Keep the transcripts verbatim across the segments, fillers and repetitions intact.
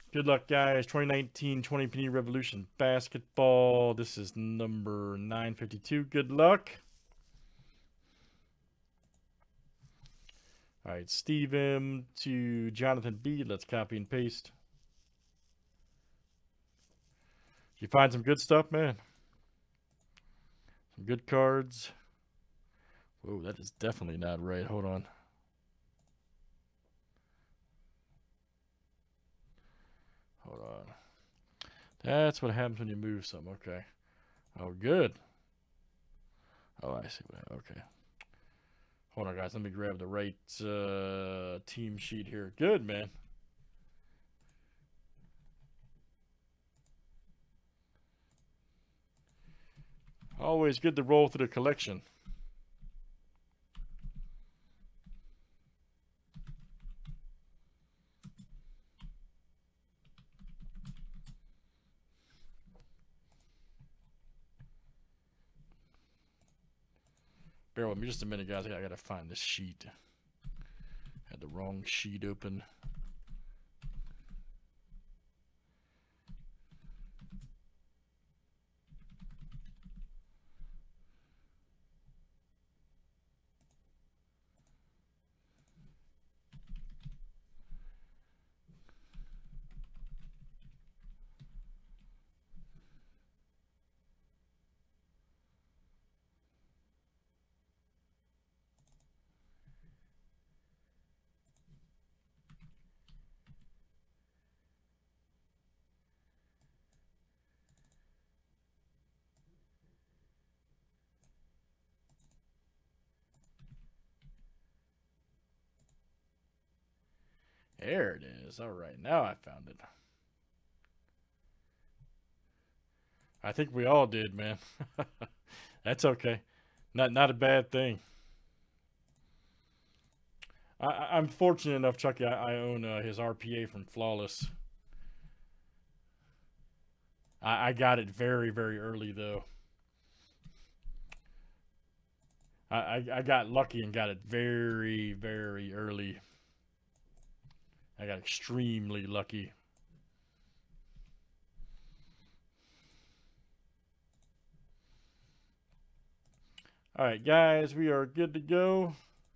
Good luck, guys. twenty nineteen twenty Panini Revolution Basketball. This is number nine fifty-two. Good luck. All right, Steve M to Jonathan B. Let's copy and paste. You find some good stuff, man. Some good cards. Whoa, that is definitely not right. Hold on. Hold on. That's what happens when you move something. Okay. Oh, good. Oh, I see. Okay. Hold on, guys. Let me grab the right uh, team sheet here. Good, man. Always good to roll through the collection. Bear with me just a minute, guys. I gotta find this sheet. Had the wrong sheet open. There it is. All right, now I found it. I think we all did, man. That's okay. Not not a bad thing. I, I'm fortunate enough, Chucky. I, I own uh, his R P A from Flawless. I, I got it very very early though. I, I I got lucky and got it very very early. I got extremely lucky. All right, guys, we are good to go.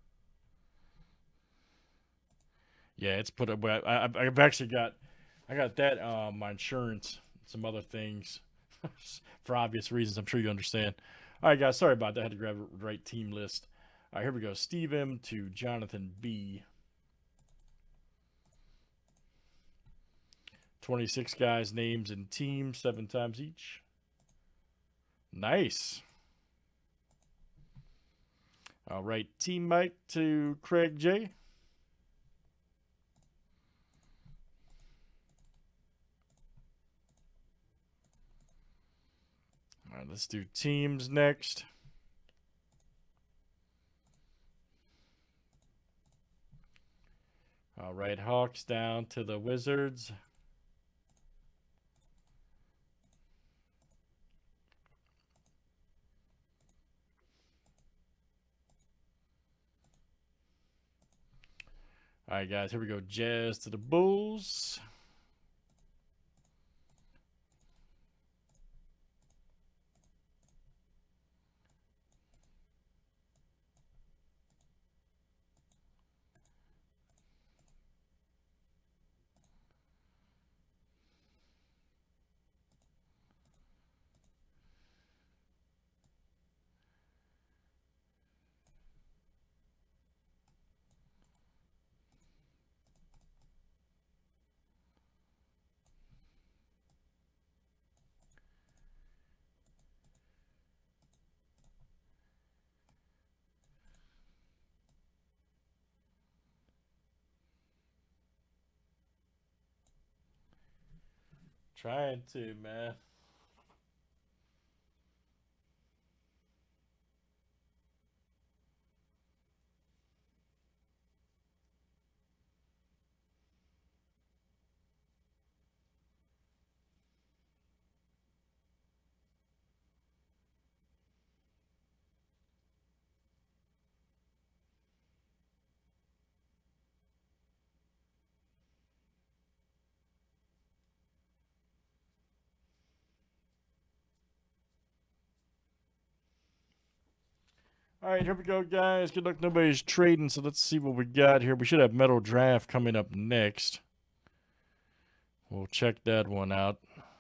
Yeah, it's put up. I, I've actually got, I got that um, my insurance, some other things, for obvious reasons. I'm sure you understand. All right, guys, sorry about that. I had to grab the right team list. All right, here we go. Steve M to Jonathan B. twenty-six guys, names and teams, seven times each. Nice. All right, Team Mike to Craig J. All right, let's do teams next. All right, Hawks down to the Wizards. All right, guys, here we go. Jazz to the Bulls. Trying to, man. All right, here we go, guys. Good luck. Nobody's trading, so let's see what we got here. We should have Metal Draft coming up next. We'll check that one out.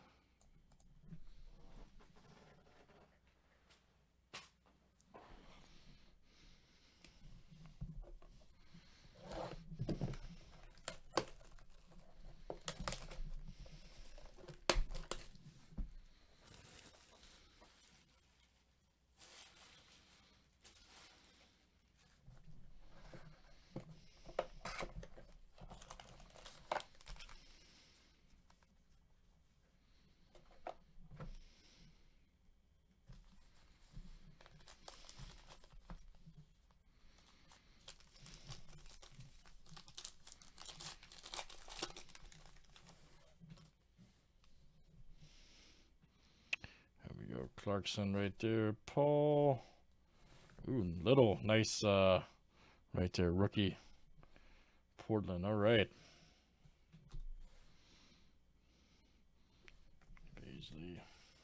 Clarkson right there. Paul. Ooh, little nice uh right there, rookie. Portland. All right. Beasley.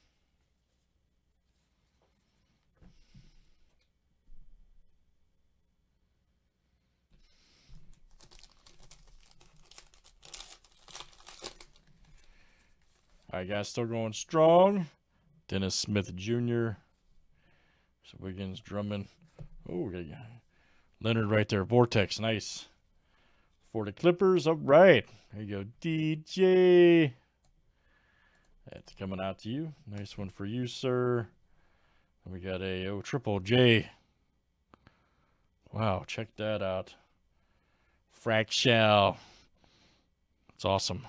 All right, guys, still going strong. Dennis Smith Junior So Wiggins, Drummond. Oh, Leonard right there. Vortex, nice. For the Clippers, all right. There you go, D J. That's coming out to you. Nice one for you, sir. And we got a oh, Triple J. Wow, check that out. Fractal. It's awesome.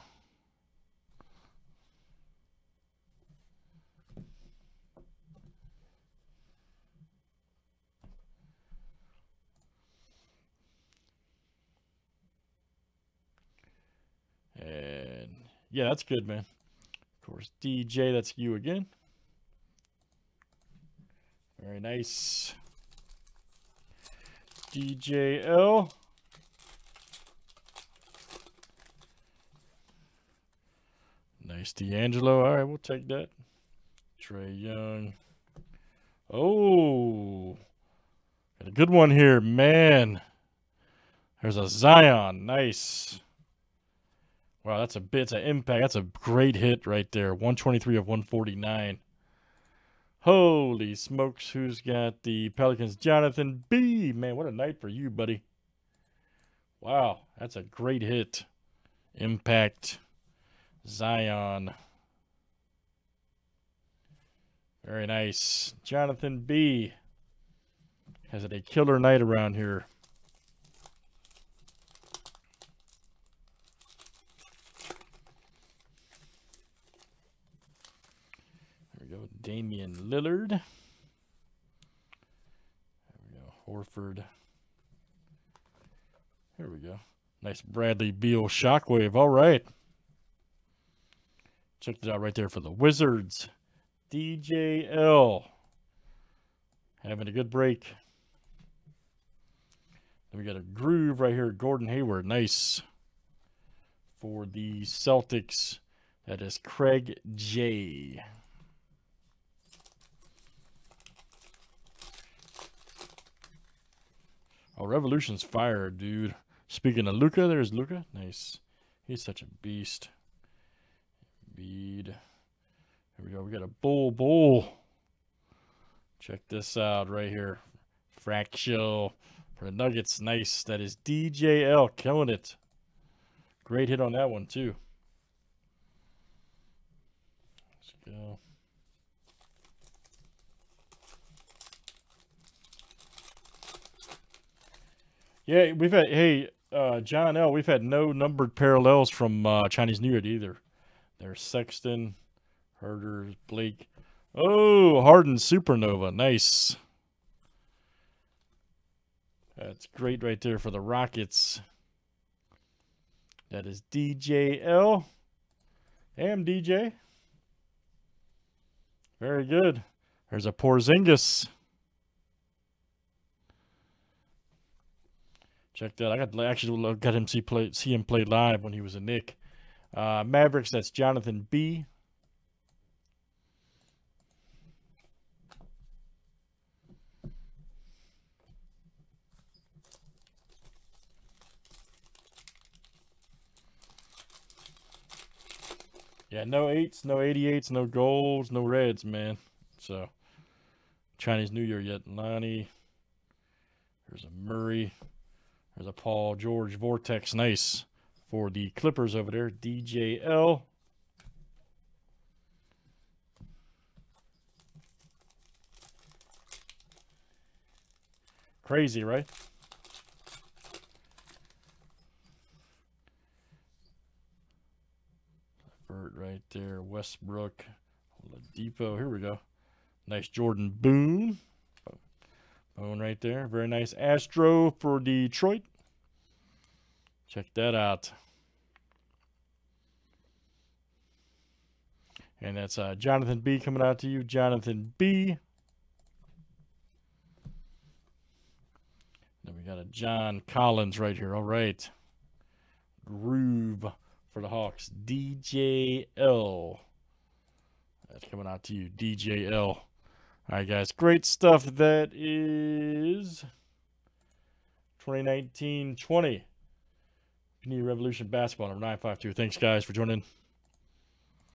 And yeah, that's good, man. Of course, D J, that's you again. Very nice. D J L. Nice D'Angelo. All right, we'll take that. Trey Young. Oh, got a good one here, man. There's a Zion. Nice. Wow, that's a bit, it's an impact. That's a great hit right there. one twenty-three of one forty-nine. Holy smokes, who's got the Pelicans? Jonathan B. Man, what a night for you, buddy. Wow, that's a great hit. Impact. Zion. Very nice. Jonathan B. has it a killer night around here. Damian Lillard. There we go. Horford. Here we go. Nice Bradley Beal Shockwave. All right. Check it out right there for the Wizards. D J L. Having a good break. Then we got a groove right here. Gordon Hayward. Nice. For the Celtics. That is Craig J. Oh, Revolution's fire, dude. Speaking of Luka, there's Luka. Nice. He's such a beast. Bead. Here we go. We got a bull bull. Check this out right here. Fractal for the Nuggets. Nice. That is D J L killing it. Great hit on that one, too. Let's go. Yeah, we've had, hey, uh, John L., we've had no numbered parallels from uh, Chinese New Year either. There's Sexton, Herder, Blake. Oh, Harden Supernova. Nice. That's great right there for the Rockets. That is D J L. Damn, D J. Very good. There's a Porzingis. Check that. I got actually got him see play see him play live when he was a Knick. Uh, Mavericks. That's Jonathan B. Yeah, no eights, no eighty-eights, no golds, no reds, man. So, Chinese New Year yet. Lonnie. There's a Murray. There's a Paul George Vortex. Nice for the Clippers over there. D J L. Crazy, right? Burt right there. Westbrook. Depot. Here we go. Nice Jordan Boone. Boone right there. Very nice Astro for Detroit. Check that out. And that's uh, Jonathan B coming out to you. Jonathan B. Then we got a John Collins right here. All right. Groove for the Hawks. D J L. That's coming out to you. D J L. All right, guys. Great stuff. That is twenty nineteen twenty Panini Revolution Basketball number nine five two. Thanks, guys, for joining.